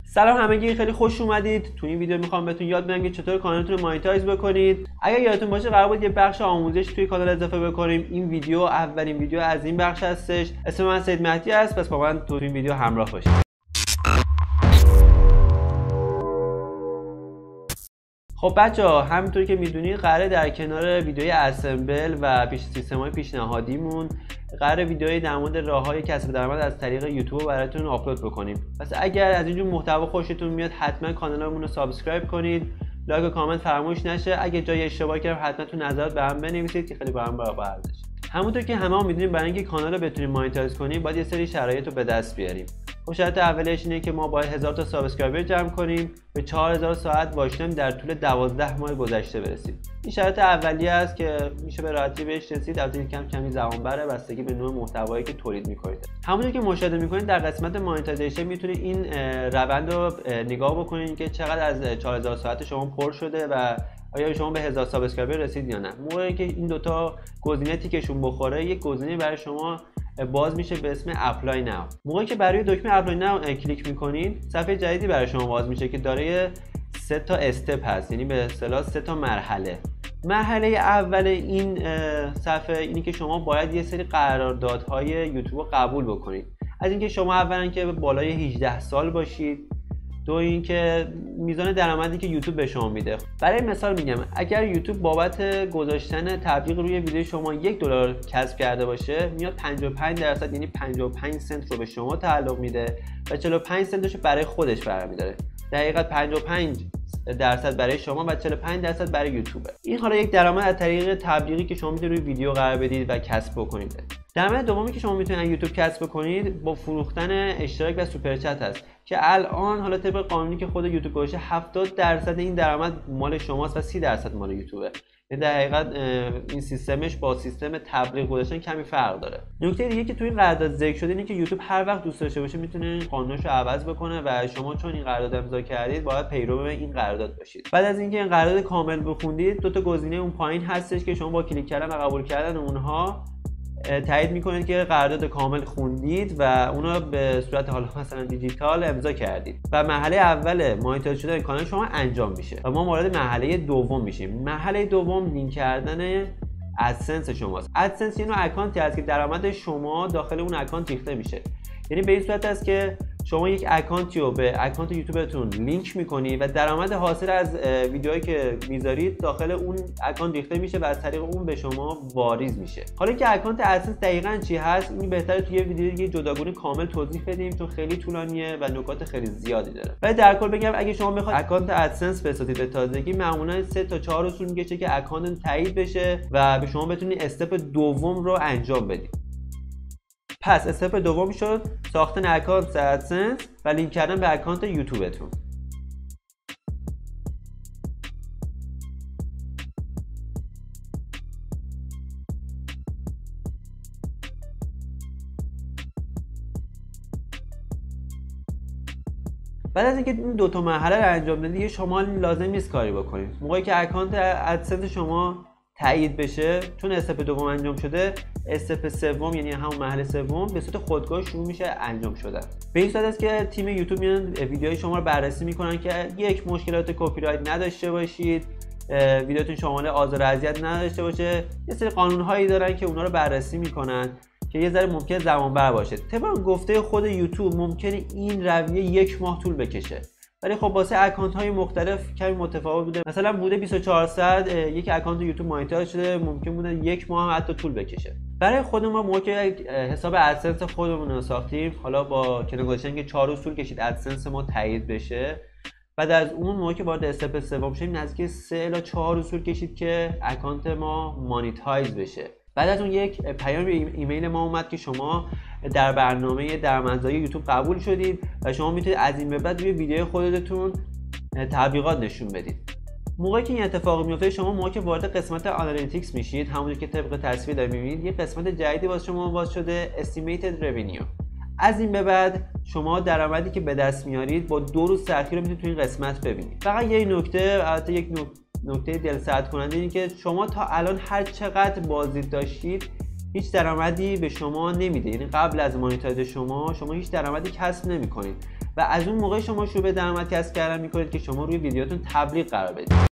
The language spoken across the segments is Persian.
سلام همگی، خیلی خوش اومدید. تو این ویدیو میخوام بهتون یاد بدم که چطور کانالتون رو مانیتایز بکنید. اگر یادتون باشه قرار بود یه بخش آموزش توی کانال اضافه بکنیم. این ویدیو اولین ویدیو از این بخش هستش. اسم من سید مهدی است، پس با من تو این ویدیو همراه باشید. خب بچه‌ها، همونطوری که میدونید قراره در کنار ویدیوی اسمبل و سیستم‌های پیشنهادیمون قراره ویدیوی در مورد راه‌های کسب درآمد از طریق یوتیوب براتون آپلود بکنیم. پس اگر از اینجور محتوا خوشتون میاد حتما کانالمون رو سابسکرایب کنید، لایک و کامنت فراموش نشه. اگه جای اشتباه کردم حتما تو نظرات به هم بنویسید که خیلی با هم برابر بشه. همونطور که همه میدونیم برای اینکه کانال رو بتونیم مانیتایز کنیم باید یه سری شرایط رو به دست بیاریم. خب شرط اولیش اینه که ما باید 1000 تا سابسکرایبر جمع کنیم، به 4000 ساعت واچ تایم در طول 12 ماه گذشته برسیم. این شرط اولیه است که میشه به راحتی بهش رسید. البته کمی زمان بره بستگی به نوع محتوایی که تولید میکنید. همونطور که مشاهده میکنید در قسمت مانیتایزیشن میتونید این روند رو نگاه بکنید که چقدر از 4000 ساعت شما پر شده و آیا شما به 1000 سابسکرایبر رسید یا نه. موقعی که این دوتا گزینه تیکشون بخوره یک گزینه برای شما باز میشه به اسم اپلای ناو. موقعی که برای دکمه اپلای ناو کلیک میکنید صفحه جدیدی برای شما باز میشه که داره 3 تا استپ هست، یعنی به اصطلاح 3 تا مرحله. مرحله اول این صفحه اینی که شما باید یه سری قراردادهای یوتیوب رو قبول بکنید. از اینکه شما اولا که بالای 18 سال باشید، دو اینکه میزان درآمدی که یوتیوب به شما میده. برای مثال میگم اگر یوتیوب بابت گذاشتن تبلیغ روی ویدیو شما $1 کسب کرده باشه، میاد 55% یعنی 55 سنت رو به شما تعلق میده و 45 سنتش برای خودش برمی‌داره. در حقیقت 55% برای شما و 45% برای یوتیوبه. این حالا یک درآمد از طریق تبلیغی که شما میتونید روی ویدیو قرار بدید و کسب بکنید. درآمد دومی که شما میتونید از یوتیوب کسب بکنید با فروختن اشتراک و سوپر چت هست که الان حالا طبق قانونی که خود یوتیوب گذاشته 70% این درآمد مال شماست و 30% مال یوتیوبه. در حقیقت این سیستمش با سیستم تبلیغ گذاشتن کمی فرق داره. نکته دیگه که تو این قرارداد ذکر شده اینه که یوتیوب هر وقت دوست داشته باشه میتونه قانونش رو عوض بکنه و شما چون این قرارداد امضا کردید باید پیرو این قرارداد باشید. بعد از اینکه این قرارداد کامل بخوندید دو تا گزینه اون پایین هستش که شما با کلیک کردن و قبول کردن اونها تایید میکنید که قرارداد کامل خوندید و اونا به صورت حالا مثلا دیجیتال امضا کردید و مرحله اول مانیتایز شدن کانال شما انجام میشه و ما وارد مرحله دوم میشیم. مرحله دوم لینک کردن ادسنس شماست. ادسنس یه نوع اکانتی هست که درآمد شما داخل اون اکانت ریخته میشه. یعنی به این صورت است که شما یک اکانتی رو به اکانت یوتیوبتون لینک میکنی و درآمد حاصل از ویدیوهایی که میذارید داخل اون اکانت ریخته میشه و از طریق اون به شما واریز میشه. حالا که اکانت ادسنس دقیقاً چی هست این بهتره توی یه ویدیو دیگه جداگانه کامل توضیح بدیم چون خیلی طولانیه و نکات خیلی زیادی داره. ولی در کل بگم اگه شما بخواید اکانت ادسنس بسازید به تازگی معمولاً 3 تا 4 اصول میکشه که اکانت تایید بشه و به شما بتونید استپ دوم رو انجام بدید. پس استپ دوم شد ساختن اکانت ادسنس و لینک کردن به اکانت یوتیوبتون. بعد از اینکه این 2 تا مرحله رو انجام دادید شما لازم نیست کاری بکنید. موقعی که اکانت ادسنس شما تایید بشه چون استپ دوم انجام شده، استپ سوم یعنی همون مرحله سوم به صورت خودگاه شروع میشه انجام شدن. به این صورت است که تیم یوتیوب میان ویدیوهای شما رو بررسی میکنن که یک مشکلات کپی رایت نداشته باشید، ویدیوتون شامل آزار و اذیت نداشته باشه. یه سری قانون‌هایی دارن که اونا رو بررسی میکنن که یه ذره ممکنه زمان بر باشه. طبق گفته خود یوتیوب ممکنه این رویه 1 ماه طول بکشه. ولی خب واسه اکانت های مختلف کمی متفاوت بوده. مثلا بوده 24 ساعت یک اکانت یوتیوب مانیتایز شده، ممکن بوده 1 ماه حتی طول بکشه. برای خودمون ما موقعی که حساب ادسنس خودمون رو ساختیم، حالا با کنار گذاشتن که 4 روز طول کشید ادسنس ما تایید بشه. بعد از اون موقعی که وارد استپ سوم شدیم نزدیک 3 الی 4 روز طول کشید که اکانت ما مانیتایز بشه. بعد از اون یک پیام ایمیل ما اومد که شما در برنامه درآمدزایی یوتیوب قبول شدید و شما میتونید از این به بعد روی ویدیو خودتون تبلیغات نشون بدید. موقعی که این اتفاق میفته شما موقعی که وارد قسمت آنالیتیکس میشید، همونجوری که طبق تصویر دارید میبینید یه قسمت جدیدی واسه شما باز شده Estimated Revenue. از این به بعد شما درآمدی که به دست میارید با 2 روز تأخیر رو میتونید تو این قسمت ببینید. فقط یه نکته، البته یک نکته دلسرد کننده اینه که شما تا الان هر چقدر بازدید داشتید هیچ درآمدی به شما نمیده. یعنی قبل از مانیتایز شما هیچ درآمدی کسب نمیکنید و از اون موقع شما شروع به درآمد کسب کردن میکنید که شما روی ویدیوتون تبلیغ قرار بدید.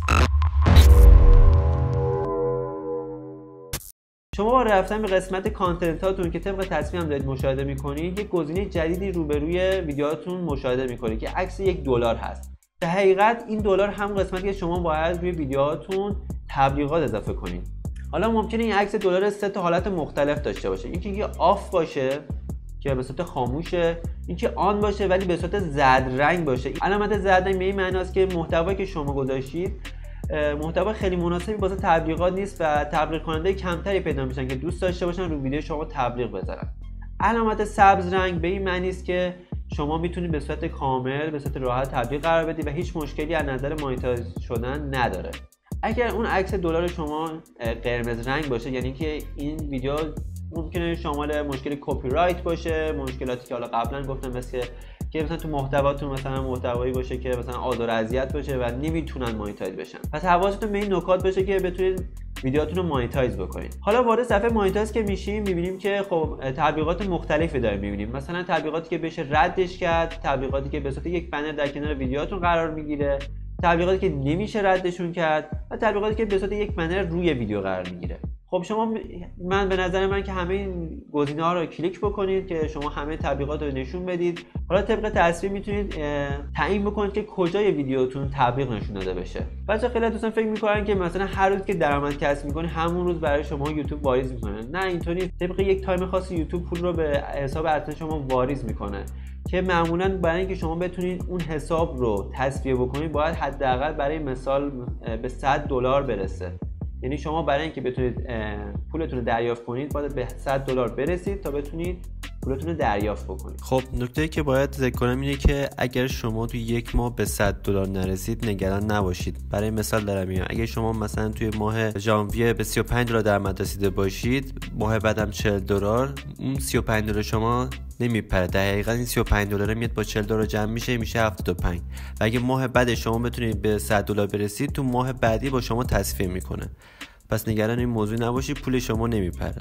شما با رفتن به قسمت کانتنت هاتون که طبق تصویر هم دارید مشاهده میکنید، یک گزینه جدیدی روبروی ویدیوهاتون مشاهده میکنید که عکس $1 هست. در حقیقت این دلار هم قسمتی که شما باید روی ویدیوهاتون تبلیغات اضافه کنید. حالا ممکنه این عکس دلار 3 تا حالت مختلف داشته باشه. اینکه آف باشه که به صورت خاموشه، اینکه آن باشه ولی به صورت زرد رنگ باشه. علامت زرد رنگ به این معنی است که محتوایی که شما گذاشتید محتوا خیلی مناسبی واسه تبلیغات نیست و تبلیغ کننده کمتری پیدا میشن که دوست داشته باشن رو ویدیو شما تبلیغ بذارن. علامت سبز رنگ به این معنی است که شما میتونید به صورت کامل، به صورت راحت تبلیغ قرار بدید و هیچ مشکلی از نظر مانیتایز شدن نداره. اگر اون عکس دلار شما قرمز رنگ باشه، یعنی که این ویدیو ممکنه شامل مشکل کپی رایت باشه، مشکلاتی که حالا قبلا گفتم مثل که مثلا تو محتواتون مثلا محتوایی باشه که مثلا آزار و اذیت باشه و نمیتونن مانیتایز بشن. پس حواستون به این نکات باشه که بتونید ویدیوهاتون رو مانیتایز بکنید. حالا وارد صفحه مانیتایز که میشیم میبینیم که خب تبلیغات مختلفی داریم میبینیم. مثلا تبلیغاتی که بشه ردش کرد، تبلیغاتی که به صورت یک بنر در کنار ویدیوهاتون قرار میگیره، تبلیغاتی که نمیشه ردشون کرد و تبلیغاتی که به صورت یک بنر روی ویدیو قرار میگیره. خب شما به نظر من که همه این گزینه‌ها رو کلیک بکنید که شما همه تبلیغات رو نشون بدید. حالا طبق تصویر میتونید تعیین بکنید که کجای ویدیوتون تبلیغ نشون داده بشه. بچه‌ها خیلی دوستان فکر می‌کنن که مثلا هر روز که درآمد کسب می‌کنی همون روز برای شما یوتیوب واریز می‌کنه. نه، اینطوری طبق یک تایم خاص یوتیوب پول رو به حساب ارتش شما واریز می‌کنه که معمولاً برای اینکه شما بتونید اون حساب رو تصفیه بکنید باید حداقل برای مثال به $100 برسه. یعنی شما برای اینکه بتونید پولتون رو دریافت کنید باید به $100 برسید تا بتونید پولتون رو دریافت بکنید. خب نکته‌ای که باید ذکر کنم اینه که اگر شما تو یک ماه به $100 نرسید نگران نباشید. برای مثال دارم میگم اگر شما مثلا توی ماه ژانویه به $35 درآمد رسیده باشید، ماه بعدم $40، اون $35 شما نمیپره. در حقیقت این $35 میاد با $40 جمع میشه 75. و اگه ماه بعد شما بتونید به $100 برسید، تو ماه بعدی با شما تصفیه میکنه. پس نگران این موضوع نباشید، پول شما نمیپره.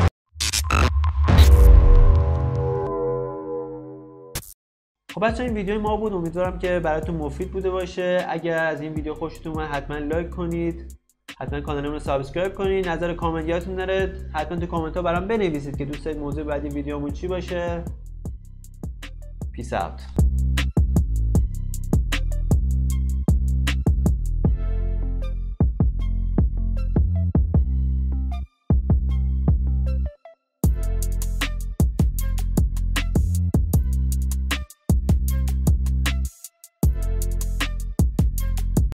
خب بچه‌ها این ویدیو ما بود، امیدوارم که براتون مفید بوده باشه. اگر از این ویدیو خوشتون اومد حتما لایک کنید، حتما کانالمون رو سابسکرایب کنید. نظر کامنتیاتون داره حتما تو کامنت ها برام بنویسید که دوست دارید موضوع بعدی ویدیومون چی باشه. پیس اوت.